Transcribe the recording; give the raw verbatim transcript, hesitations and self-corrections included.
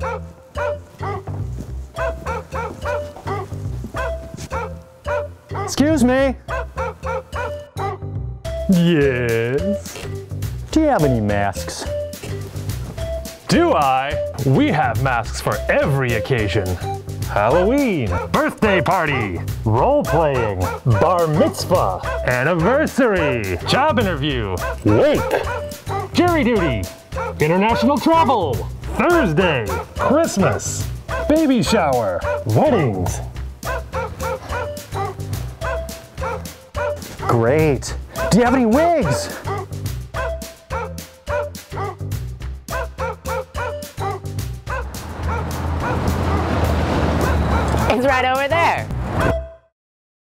Excuse me. Yes. Do you have any masks? Do I? We have masks for every occasion. Halloween, birthday party, role-playing, bar mitzvah, anniversary, job interview, wake, jury duty, international travel, Thursday, Christmas, baby shower, weddings. Great. Do you have any wigs? It's right over there.